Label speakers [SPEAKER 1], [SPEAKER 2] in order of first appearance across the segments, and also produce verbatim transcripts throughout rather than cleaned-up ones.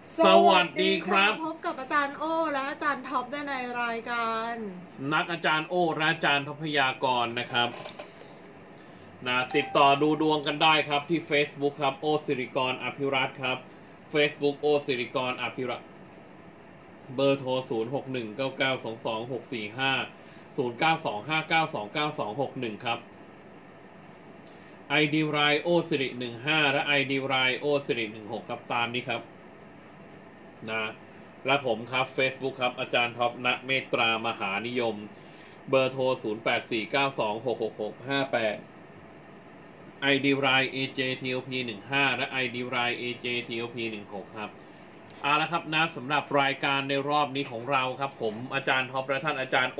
[SPEAKER 1] สวัสดีครับ
[SPEAKER 2] พบกับอาจารย์โอและอาจารย์ท็อปได้ในรายการ
[SPEAKER 1] สำนักอาจารย์โอและอาจารย์ทพยากรนะครับนะติดต่อดูดวงกันได้ครับที่ Facebook ครับโอสิริกรอภิรัตน์ครับ Facebook โอสิริกรอภิรัตน์เบอร์โทรศูนย์ หก หนึ่ง เก้า เก้า สอง สอง หก สี่ ห้า ศูนย์ เก้า สอง ห้า เก้า สอง เก้า สอง หก หนึ่งครับ ไอ ดี ไลน์ โอสิริหนึ่งห้าและ ไอ ดี ไลน์ โอสิริหนึ่งหกครับตามนี้ครับนะและผมครับ Facebook ครับอาจารย์ท็อปณเมตตามหานิยมเบอร์โทรศูนย์ แปด สี่ เก้า สอง หก หก หก ห้า แปด ไอ ดี ไลน์ เอ เจ ที โอ พี หนึ่งห้า และ ไอ ดี ไลน์ เอ เจ ที โอ พี หนึ่งหกครับเอาละครับนะสำหรับรายการในรอบนี้ของเราครับผมอาจารย์ท็อปและท่านอาจารย์โอ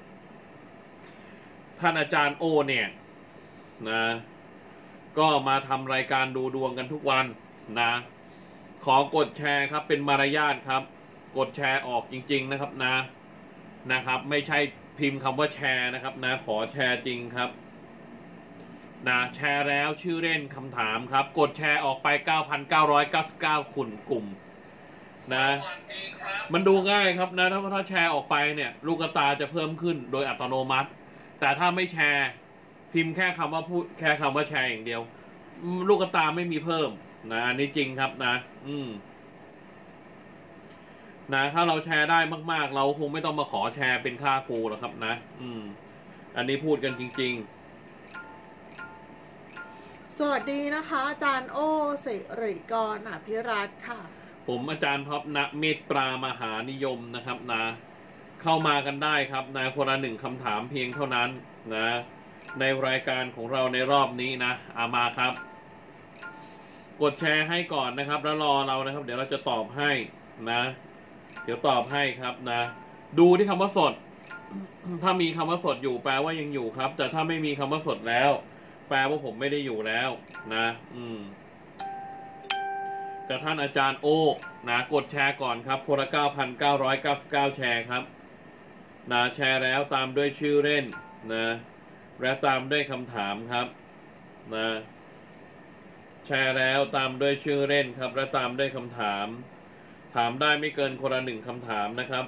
[SPEAKER 1] ท่านอาจารย์โอเนี่ยนะก็มาทำรายการดูดวงกันทุกวันนะขอกดแชร์ครับเป็นมารยาทครับกดแชร์ออกจริงๆนะครับนะนะครับไม่ใช่พิมพ์คำว่าแชร์นะครับนะขอแชร์จริงครับนะแชร์แล้วชื่อเล่นคำถามครับกดแชร์ออกไป เก้าพันเก้าร้อยเก้าสิบเก้า ขุนกลุ่มนะมันดูง่ายครับนะถ้าถ้าแชร์ออกไปเนี่ยลูกตาจะเพิ่มขึ้นโดยอัตโนมัติแต่ถ้าไม่แชร์พิมพ์แค่คำว่าพูดแค่คำว่าแชร์อย่างเดียวลูกตาไม่มีเพิ่มนะอันนี้จริงครับนะอืมนะถ้าเราแชร์ได้มากๆเราคงไม่ต้องมาขอแชร์เป็นค่าครูหรอกครับนะอืมอันนี้พูดกันจริง
[SPEAKER 2] ๆสวัสดีนะคะอาจารย์โอสิริกรอภิรัตน์ค่ะ
[SPEAKER 1] ผมอาจารย์ท็อปณเมตตามหานิยมนะครับนะเข้ามากันได้ครับนะคนละหนึ่งคำถามเพียงเท่านั้นนะในรายการของเราในรอบนี้นะเอามาครับกดแชร์ให้ก่อนนะครับแล้วรอเรานะครับเดี๋ยวเราจะตอบให้นะเดี๋ยวตอบให้ครับนะดูที่คำว่าสดถ้ามีคำว่าสดอยู่แปลว่ายังอยู่ครับแต่ถ้าไม่มีคำว่าสดแล้วแปลว่าผมไม่ได้อยู่แล้วนะอืมกับท่านอาจารย์โอนะกดแชร์ก่อนครับคนละ เก้าพันเก้าร้อยเก้าสิบเก้า แชร์ครับนะแชร์แล้วตามด้วยชื่อเล่นนะและตามด้วยคำถามครับนะแชร์แล้วตามด้วยชื่อเล่นครับและตามด้วยคำถามถามได้ไม่เกินคนละหนึ่งคำถามนะครับ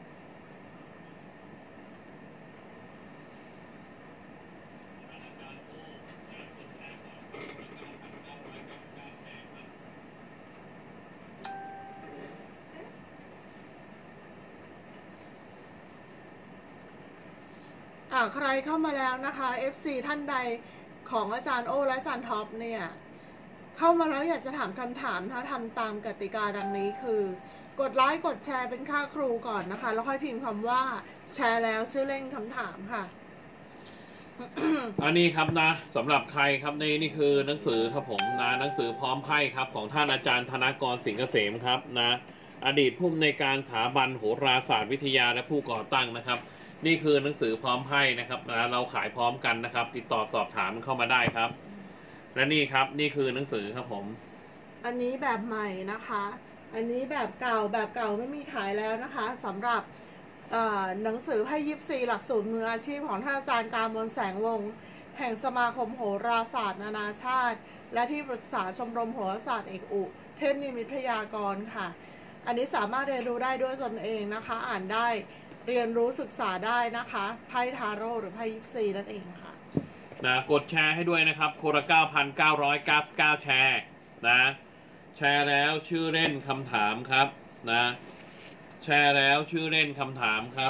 [SPEAKER 2] อ่าใครเข้ามาแล้วนะคะ เอฟ ซี ท่านใดของอาจารย์โอและอาจารย์ท็อปเนี่ยเข้ามาแล้วอยากจะถามคำถามถ้าทำตามกติกาดังนี้คือกดไลค์กดแชร์เป็นค่าครูก่อนนะคะแล้วค่อยพิมพ์คำว่าแชร์แล้วชื่อเล่นคำถามค่ะ
[SPEAKER 1] อันนี้ครับนะสำหรับใครครับนี่นี่คือหนังสือครับผมนะหนังสือพร้อมไพ่ครับของท่านอาจารย์ธนกรสิงห์เกษมครับนะอดีตผู้อำนวยการสถาบันโหราศาสตร์วิทยาและผู้ก่อตั้งนะครับนี่คือหนังสือพร้อมไพ่นะครับนะเราขายพร้อมกันนะครับติดต่อสอบถามเข้ามาได้ครับและนี่ครับนี่คือหนังสือครับผม
[SPEAKER 2] อันนี้แบบใหม่นะคะอันนี้แบบเก่าแบบเก่าไม่มีขายแล้วนะคะสำหรับหนังสือไพ่ยิปซีหลักสูตรมืออาชีพของท่านอาจารย์กามลแสงวงศ์แห่งสมาคมโหราศาสตร์นานาชาติและที่ปรึกษาชมรมโหราศาสตร์เอกอุเทพนิมิตพยากรณ์ค่ะอันนี้สามารถเรียนรู้ได้ด้วยตนเองนะคะอ่านได้เรียนรู้ศึกษาได้นะคะไพ่ทาโร่หรือไพ่ยิปซีนั่นเองค่ะ
[SPEAKER 1] นะกดแชร์ให้ด้วยนะครับคนละ เก้าพันเก้าร้อยเก้าสิบเก้า แชร์นะแชร์แล้วชื่อเล่นคำถามครับนะแชร์แล้วชื่อเล่นคำถามครับ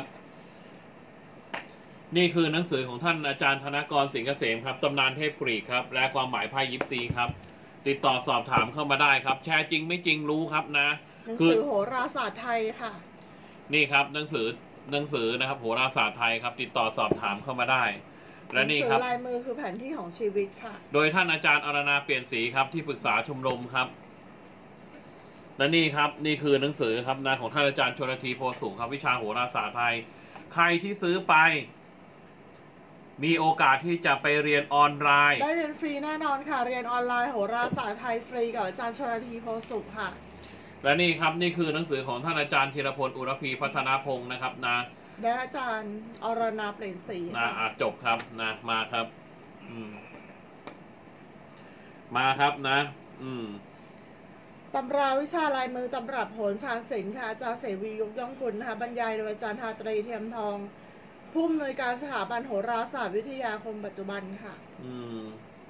[SPEAKER 1] นี่คือหนังสือของท่านอาจารย์ธนกรสิงห์เกษมครับตำนานเทพกรีกครับและความหมายไพ่ยิปซีครับติดต่อสอบถามเข้ามาได้ครับแชร์จริงไม่จริงรู้ครับนะ
[SPEAKER 2] หนังสือโหราศาสตร์ไทยค่ะ
[SPEAKER 1] นี่ครับหนังสือหนังสือนะครับโหราศาสตร์ไทยครับติดต่อสอบถามเข้ามาได้และนี่ครับ
[SPEAKER 2] ลายมือคือแผนที่ของชีวิตค่ะ
[SPEAKER 1] โดยท่านอาจารย์อรณาเปลี่ยนสีครับที่ปรึกษาชมรมครับและนี่ครับนี่คือหนังสือครับนะของท่านอาจารย์ชลธีโพสูงครับวิชาโหราศาสตร์ไทยใครที่ซื้อไปมีโอกาสที่จะไปเรียนออนไลน์
[SPEAKER 2] ได้เรียนฟรีแน่นอนค่ะเรียนออนไลน์โหราศาสตร์ไทยฟรีกับอาจารย์ชลธีโพสุขค่ะ
[SPEAKER 1] และนี่ครับนี่คือหนังสือของท่านอาจารย์ธีรพลอุรพีพัฒนาพงศ์นะครับนะ
[SPEAKER 2] และอาจารย์อรณาเปลี่ยนสี
[SPEAKER 1] นะอ่ะจบครับนะมาครับอืมมาครับนะอืม
[SPEAKER 2] ตำราวิชาลายมือตำรับโหรชาญศิลป์ค่ะอาจารย์เสวียกย่องกุลนะคะบรรยายโดยอาจารย์ทาตรีเทียมทองผู้อำนวยการสถาบันโหราศาสตร์วิทยาคมปัจจุบันค่ะ
[SPEAKER 1] อืม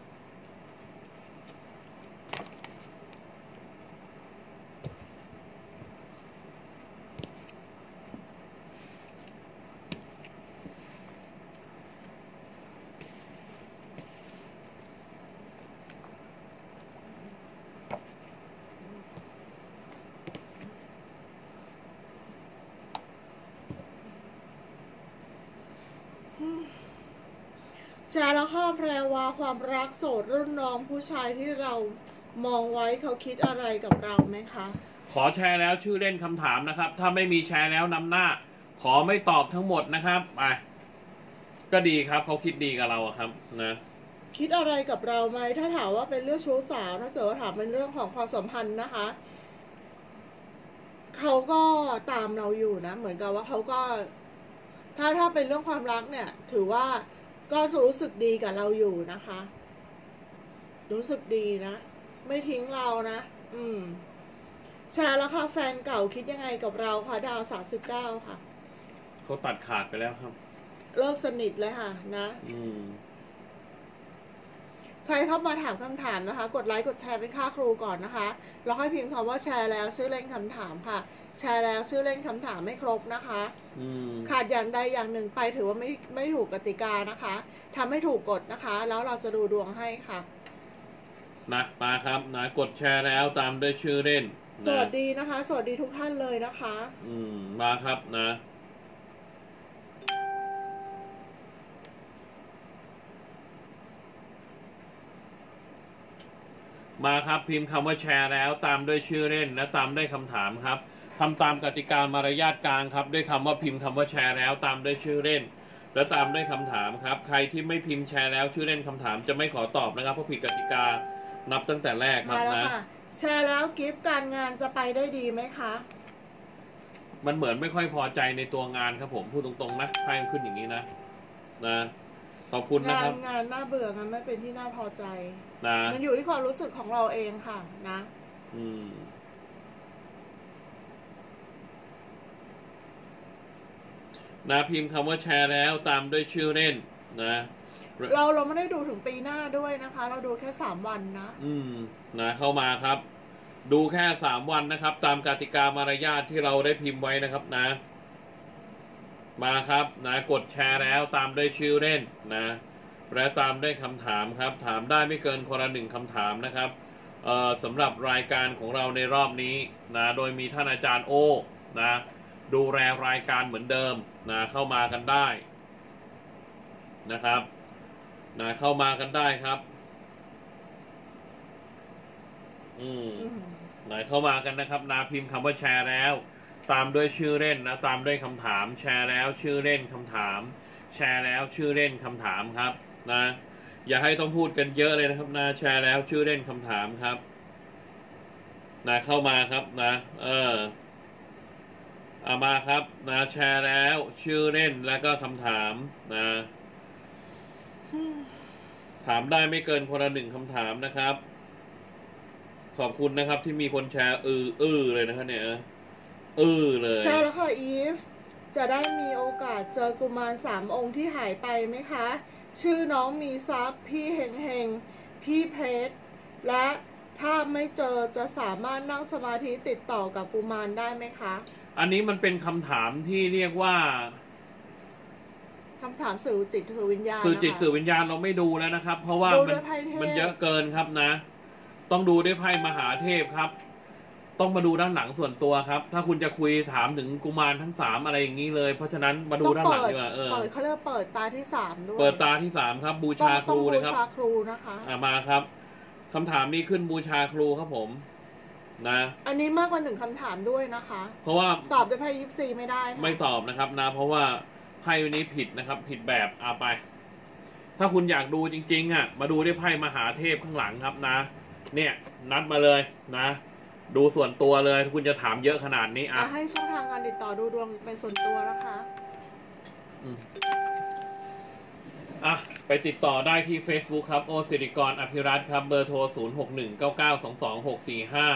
[SPEAKER 2] แชร์แล้วข้อแพรวาความรักโสดรุ่นน้องผู้ชายที่เรามองไว้เขาคิดอะไรกับเราไหมคะ
[SPEAKER 1] ขอแชร์แล้วชื่อเล่นคำถามนะครับ ถ้าไม่มีแชร์แล้วนำหน้า ขอไม่ตอบทั้งหมดนะครับไปก็ดีครับเขาคิดดีกับเราอะครับนะ
[SPEAKER 2] คิดอะไรกับเราไหมถ้าถามว่าเป็นเรื่องชู้สาวถ้าเกิดว่าถามเป็นเรื่องของความสัมพันธ์นะคะเขาก็ตามเราอยู่นะเหมือนกับว่าเขาก็ถ้าถ้าเป็นเรื่องความรักเนี่ยถือว่าก็รู้สึกดีกับเราอยู่นะคะ รู้สึกดีนะไม่ทิ้งเรานะอืมแชร์แล้วค่ะแฟนเก่าคิดยังไงกับเราคะดาวสามสิบเก้าค่ะ
[SPEAKER 1] เขาตัดขาดไปแล้วครับ
[SPEAKER 2] เลิกสนิทเลยค่ะนะ
[SPEAKER 1] อืม
[SPEAKER 2] ใครเข้ามาถามคำถามนะคะกดไลค์กดแชร์เป็นค่าครูก่อนนะคะแล้วค่อยพิมพ์คำว่าแชร์แล้วชื่อเล่นคำถามค่ะแชร์แล้วชื่อเล่นคำถามไม่ครบนะคะ
[SPEAKER 1] อืม
[SPEAKER 2] ขาดอย่างใดอย่างหนึ่งไปถือว่าไม่ไม่ถูกกติกานะคะทำให้ถูกกฎนะคะ แล้วเราจะดูดวงให้ค่ะ
[SPEAKER 1] นะมาครับนะกดแชร์แล้วตามด้วยชื่อเล่นนะ
[SPEAKER 2] สวัสดีนะคะ สวัสดีทุกท่านเลยนะคะ
[SPEAKER 1] อืมมาครับนะ มาครับพิมพ์คำว่าแชร์แล้วตามด้วยชื่อเล่นและตามด้วยคำถามครับทำตามกติกามารยาทกลางครับด้วยคำว่าพิมพ์คำว่าแชร์แล้วตามด้วยชื่อเล่น และตามด้วยคำถามครับใครที่ไม่พิมพ์แชร์แล้วชื่อเล่นคำถามจะไม่ขอตอบนะครับเพราะผิดกติกานับตั้งแต่แรกครับ
[SPEAKER 2] มาแล้ว
[SPEAKER 1] นะ
[SPEAKER 2] ค่ะแชร์แล้วกิฟต์การงานจะไปได้ดีไหมคะ
[SPEAKER 1] มันเหมือนไม่ค่อยพอใจในตัวงานครับผมพูดตรงๆนะไพ่มันขึ้นอย่างนี้นะนะขอบคุณนะ
[SPEAKER 2] งา
[SPEAKER 1] ครั
[SPEAKER 2] น
[SPEAKER 1] บ
[SPEAKER 2] งานน่าเบื่องานไม่เป็นที่น่าพอใจ
[SPEAKER 1] นะ
[SPEAKER 2] มันอยู่ที่ความรู้สึกของเราเองค่ะนะ
[SPEAKER 1] อืมนะพิมพ์คำว่าแชร์แล้วตามด้วยชื่อเล่นนะ
[SPEAKER 2] เราเราไม่ได้ดูถึงปีหน้าด้วยนะคะ เราดูแค่สามวันนะ
[SPEAKER 1] อืมนะเข้ามาครับ ดูแค่สามวันนะครับ ตามกติกามารยาทที่เราได้พิมพ์ไว้นะครับนะ มาครับนะกดแชร์แล้วตามด้วยชื่อเล่นนะและตามด้วยคำถามครับ ถามได้ไม่เกินคนละหนึ่งคำถามนะครับเอ่อสำหรับรายการของเราในรอบนี้นะโดยมีท่านอาจารย์โอนะดูแลรายการเหมือนเดิมนะเข้ามากันได้นะครับนะเข้ามากันได้ครับอืม
[SPEAKER 2] อืม
[SPEAKER 1] ไหนเข้ามากันนะครับนาพิมพ์คำว่าแชร์แล้ว ตามด้วยชื่อเล่นนะตามด้วยคำถามแชร์แล้วชื่อเล่นคำถาม แชร์แล้วชื่อเล่นคำถามครับนะอย่าให้ต้องพูดกันเยอะเลยนะครับนะแชร์แล้วชื่อเล่นคำถามครับนะเข้ามาครับนะเออเอามาครับนะแชร์แล้วชื่อเล่นแล้วก็คำถามนะถามได้ไม่เกินคนละหนึ่งคำถามนะครับ ขอบคุณนะครับที่มีคนแชร์อืออือเลยนะครับเนี่ยอือเลย
[SPEAKER 2] ใช่แล้วค่ะอีฟจะได้มีโอกาสเจอกุมารสามองค์ที่หายไปไหมคะ ชื่อน้องมีทรัพย์พี่เฮงเฮงพี่เพชรและถ้าไม่เจอจะสามารถนั่งสมาธิติดต่อกับกุมารได้ไหมคะ
[SPEAKER 1] อันนี้มันเป็นคำถามที่เรียกว่า
[SPEAKER 2] คำถามสื่อจิตสื่อวิญญาณ
[SPEAKER 1] สื่อจิต
[SPEAKER 2] นะคะ
[SPEAKER 1] สื่อวิญญาณเราไม่ดูแล้วนะครับ เพราะว่า
[SPEAKER 2] ดู
[SPEAKER 1] มั
[SPEAKER 2] ด้วยไพ่เทพ
[SPEAKER 1] มันเยอะเกินครับนะ ต้องดูด้วยไพ่มหาเทพครับ ต้องมาดูด้านหลังส่วนตัวครับ ถ้าคุณจะคุยถามถึงกุมารทั้งสามอะไรอย่างนี้เลย เพราะฉะนั้นมาดู
[SPEAKER 2] ต้อง
[SPEAKER 1] ด้านหลั
[SPEAKER 2] เปิ
[SPEAKER 1] ง
[SPEAKER 2] ด
[SPEAKER 1] ดีกว่าเออ
[SPEAKER 2] เปิดเขาเรียกเปิดตาที่สามด้วย
[SPEAKER 1] เปิดตาที่สามครับ บู
[SPEAKER 2] ต้อง
[SPEAKER 1] ชาค
[SPEAKER 2] ต้อง
[SPEAKER 1] รู
[SPEAKER 2] บู
[SPEAKER 1] เลยครับ
[SPEAKER 2] ชาครูนะคะ
[SPEAKER 1] อ่ามาครับคำถามนี้ขึ้นบูชาครูครับผม นะ
[SPEAKER 2] อันนี้มากกว่าหนึ่งคำถามด้วยนะคะ
[SPEAKER 1] เพราะว่า
[SPEAKER 2] ตอบด้วยไพ่ยิปซีไม่ได้ค่ะ
[SPEAKER 1] ไม่ตอบนะครับนะ เพราะว่าไพ่นี้ผิดนะครับ ผิดแบบเอาไป ถ้าคุณอยากดูจริงๆอ่ะมาดูด้วยไพ่มหาเทพข้างหลังครับนะ เนี่ยนัดมาเลยนะ ดูส่วนตัวเลยคุณจะถามเยอะขนาดนี้อ่ะ
[SPEAKER 2] อ่ะให้ช่องทางการติดต่อดูดวงเป็นส่วนตัวนะคะ
[SPEAKER 1] อืมอ่ะไปติดต่อได้ที่ Facebook ครับโอสิริกรอภิรัตน์ครับเบอร์โทรศูนย์ หก หนึ่ง เก้า เก้า สอง สอง หก สี่ ห้า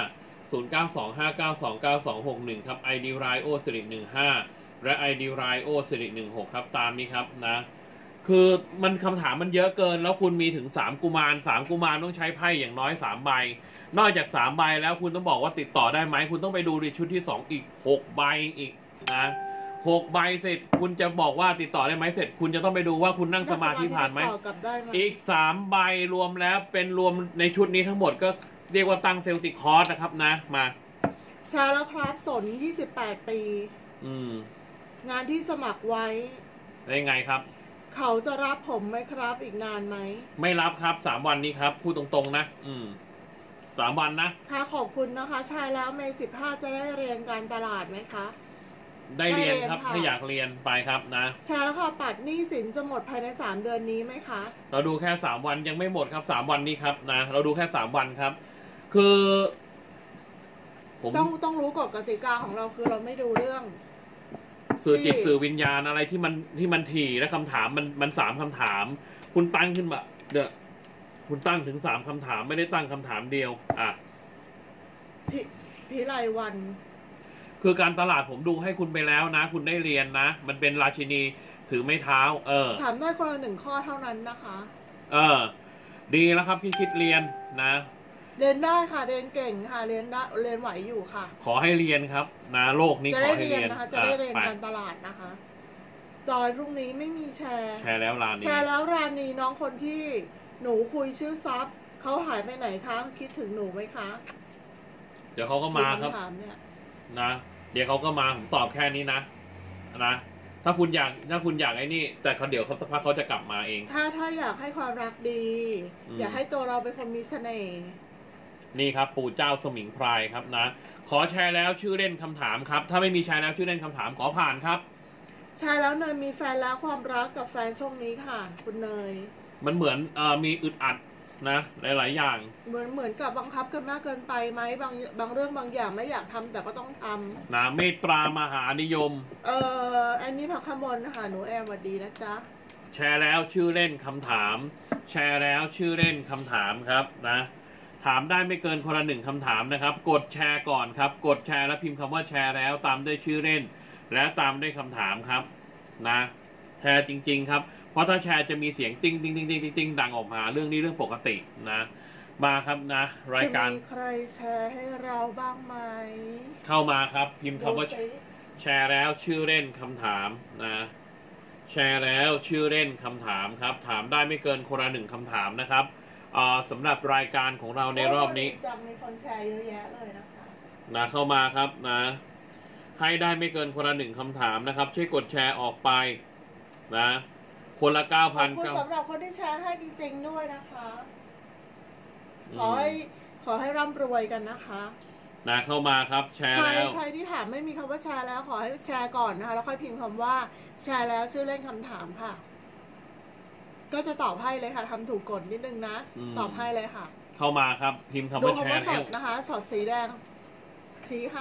[SPEAKER 1] ศูนย์ เก้า สอง ห้า เก้า สอง เก้า สอง หก หนึ่งครับ ไอ ดี ไลน์ โอ สิริ หนึ่ง ห้า และ ไอ ดี ไลน์ โอ สิริ หนึ่ง หก ครับตามนี้ครับนะคือมันคำถามมันเยอะเกินแล้วคุณมีถึงสามกุมารสามกุมารต้องใช้ไพ่อย่างน้อยสามใบนอกจากสามใบแล้วคุณต้องบอกว่าติดต่อได้ไหมคุณต้องไปดูในชุดที่สองอีกหกใบอีกนะหกใบเสร็จคุณจะบอกว่าติดต่อได้ไหมเสร็จคุณจะต้องไปดูว่าคุณนั่งสมาธิผ่านไหมอีกสามใบรวมแล้วเป็นรวมในชุดนี้ทั้งหมดก็เรียกว่าตั้งเซลติคอร์สนะครับนะมา
[SPEAKER 2] ชาแล้วครับสนยี่สิบแปดปี
[SPEAKER 1] อืม
[SPEAKER 2] งานที่สมัครไว้
[SPEAKER 1] ได้ไงครับ
[SPEAKER 2] เขาจะรับผมไหมครับอีกนานไหม
[SPEAKER 1] ไม่รับครับสามวันนี้ครับพูดตรงๆนะอืมสามวันนะ
[SPEAKER 2] ค่ะขอบคุณนะคะชายแล้วเมย์สิบห้าจะได้เรียนการตลาดไหมคะ
[SPEAKER 1] ได้เรียนครับถ้าอยากเรียนไปครับนะ
[SPEAKER 2] ชายแล้วค่ะปัดหนี้สินจะหมดภายในสามเดือนนี้ไหมคะ
[SPEAKER 1] เราดูแค่สามวันยังไม่หมดครับสามวันนี้ครับนะเราดูแค่สามวันครับคือ
[SPEAKER 2] ผมต้องต้องรู้กฎกติกาของเราคือเราไม่ดูเรื่อง
[SPEAKER 1] สื่อจิตสื่อวิญญาณอะไรที่มันที่มันถี่และคำถามมันมันสามคำถามคุณตั้งขึ้นมาเด้อคุณตั้งถึงสามคำถามไม่ได้ตั้งคำถามเดียวอ่ะ
[SPEAKER 2] พิพิไลวัน
[SPEAKER 1] คือการตลาดผมดูให้คุณไปแล้วนะคุณได้เรียนนะมันเป็นราชินีถือไม้เท้าเออ
[SPEAKER 2] ถามได้คนละหนึ่งข้อเท่านั้นนะคะ
[SPEAKER 1] เออดีแล้วครับพี่คิดเรียนนะ
[SPEAKER 2] เรียนได้ค่ะเรียนเก่งค่ะเรียนได้เรียนไหวอยู่ค่ะ
[SPEAKER 1] ขอให้เรียนครับนะโลกนี้ขอให้เรียน
[SPEAKER 2] นะคะจะได้เรียนการตลาดนะคะจอยพรุ่งนี้ไม่มีแชร์
[SPEAKER 1] แชร์แล้วรานี
[SPEAKER 2] แชร์แล้วรานีน้องคนที่หนูคุยชื่อซับเขาหายไปไหนคะคิดถึงหนูไหมคะ
[SPEAKER 1] เดี๋ยวเขาก็มาครับนะเดี๋ยวเขาก็มาผมตอบแค่นี้นะนะถ้าคุณอยากถ้าคุณอยากไอ้นี่แต่เขาเดี๋ยวเขาสักพักเขาจะกลับมาเอง
[SPEAKER 2] ถ้าถ้าอยากให้ความรักดีอยากให้ตัวเราเป็นคนมีเสน่ห์
[SPEAKER 1] นี่ครับปู่เจ้าสมิงพรายครับนะขอแชร์แล้วชื่อเล่นคำถามครับถ้าไม่มีแชร์แล้วชื่อเล่นคำถามขอผ่านครับ
[SPEAKER 2] แชร์แล้วเนยมีแฟนแล้วความรักกับแฟนช่วงนี้ค่ะคุณเนย
[SPEAKER 1] มันเหมือนเอ่อมีอึดอัดนะหลายๆอย่าง
[SPEAKER 2] เหมือนเหมือนกับบังคับกันมากเกินไปไหมบางบางเรื่องบางอย่างไม่อยากทำแต่ก็ต้องทำ
[SPEAKER 1] นะเมตตามหานิยม
[SPEAKER 2] เอ่ออันนี้พักขมลค่ะหนูแอมสวัสดีนะจ๊ะ
[SPEAKER 1] แชร์แล้วชื่อเล่นคำถามแชร์แล้วชื่อเล่นคำถามครับนะถามได้ไม่เกินคนละหนึ่งคำถามนะครับกดแชร์ก่อนครับกดแชร์แล้วพิมพ์คำว่าแชร์แล้วตามด้วยชื่อเล่นและตามด้วยคำถามครับนะแชร์จริงๆครับเพราะถ้าแชร์จะมีเสียงติ้งติ้งติ้งติ้งติ้งดังออกมาเรื่องนี้เรื่องปกตินะมาครับนะรายการ
[SPEAKER 2] จะมีใครแชร์ให้เราบ้างไหม
[SPEAKER 1] เข้ามาครับพิมพ์คำว่าแชร์แล้วชื่อเล่นคำถามนะแชร์แล้วชื่อเล่นคำถามครับถามได้ไม่เกินคนละหนึ่งคำถามนะครับสำหรับรายการของเราในรอบนี้
[SPEAKER 2] จำมีคนแชร์เยอะแยะเลยนะคะ
[SPEAKER 1] นะเข้ามาครับนะให้ได้ไม่เกินคนละหนึ่งคำถามนะครับช่วยกดแชร์ออกไปนะคนละเก้าพัน
[SPEAKER 2] ขอบคุณสำหรับคนที่แชร์ให้จริงๆด้วยนะคะขอให้ขอให้ร่ำรวยกันนะคะ
[SPEAKER 1] นะเข้ามาครับแชร์แล้ว
[SPEAKER 2] ใครที่ถามไม่มีคำว่าแชร์แล้วขอให้แชร์ก่อนนะคะแล้วค่อยพิมพ์คำว่าแชร์แล้วชื่อเล่นคำถามค่ะก็จะตอบให้เลยค่ะทำถูกกฎนิดนึงนะตอบให้เลยค่ะ
[SPEAKER 1] เข้ามาครับพิมพ์คำว่าแชร์
[SPEAKER 2] แล้วนะคะสดสีแดงชี้ค่ะ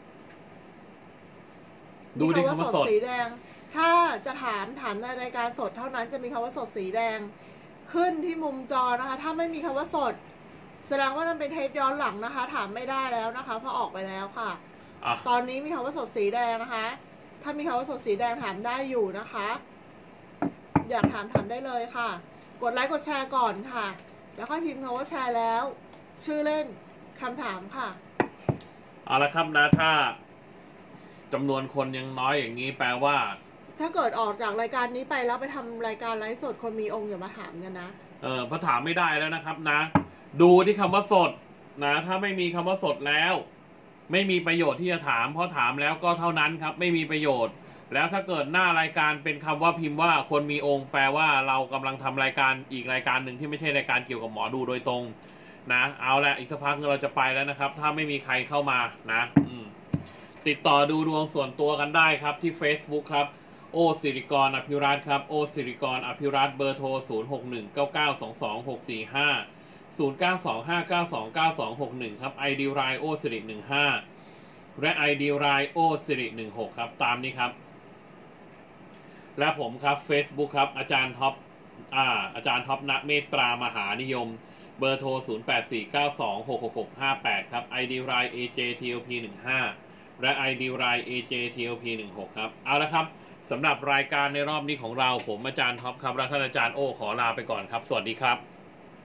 [SPEAKER 1] ดูที่คำว่าสด
[SPEAKER 2] สีแดงถ้าจะถามถามในรายการสดเท่านั้นจะมีคำว่าสดสีแดงขึ้นที่มุมจอนะคะถ้าไม่มีคำว่าสดแสดงว่ามันเป็นเทปย้อนหลังนะคะถามไม่ได้แล้วนะคะเพราะออกไปแล้วค่ะตอนนี้มีคำว่าสดสีแดงนะคะถ้ามีคำว่าสดสีแดงถามได้อยู่นะคะอยากถามถามได้เลยค่ะกดไลค์กดแชร์ก่อนค่ะแล้วค่อยพิมพ์คำว่าแชร์แล้วชื่อเล่นคำถามค่ะ
[SPEAKER 1] เอาละครับนะถ้าจำนวนคนยังน้อยอย่างนี้แปลว่า
[SPEAKER 2] ถ้าเกิดออกจากรายการนี้ไปแล้วไปทำรายการไลฟ์สดคนมีองค์อย่ามาถามกันนะ
[SPEAKER 1] เออเพราะถามไม่ได้แล้วนะครับนะดูที่คำว่าสดนะถ้าไม่มีคำว่าสดแล้วไม่มีประโยชน์ที่จะถามเพราะถามแล้วก็เท่านั้นครับไม่มีประโยชน์แล้วถ้าเกิดหน้ารายการเป็นคำว่าพิมพ์ว่าคนมีองค์แปลว่าเรากำลังทำรายการอีกรายการหนึ่งที่ไม่ใช่รายการเกี่ยวกับหมอดูโดยตรงนะเอาละอีกสักพักเราจะไปแล้วนะครับถ้าไม่มีใครเข้ามานะอืมติดต่อดูดวงส่วนตัวกันได้ครับที่ Facebook ครับโอสิริกรอภิรัตน์ครับโอสิริกรอภิรัตน์เบอร์โทรศูนย์ หก หนึ่ง เก้า เก้า สอง สอง หก สี่ ห้า ศูนย์ เก้า สอง ห้า เก้า สอง เก้า สอง หก หนึ่งครับ ไอ ดี ไลน์ โอสิริ หนึ่ง ห้า และ ไอ ดี ไลน์ โอสิริ หนึ่ง หกครับตามนี้ครับและผมครับ Facebook ครับอาจารย์ท็อปอ่าอาจารย์ท็อปณเมตตามหานิยมเบอร์โทร ศูนย์ แปด สี่ เก้า สอง หก หก หก ห้า แปด ครับ ไอ ดี ไลน์ เอ เจ ที โอ พี หนึ่ง ห้า และ ไอ ดี ไลน์ เอ เจ ที โอ พี หนึ่ง หก ครับ เอาละครับสำหรับรายการในรอบนี้ของเราผมอาจารย์ท็อปครับและท่านอาจารย์โอขอลาไปก่อนครับสวัสดีครับ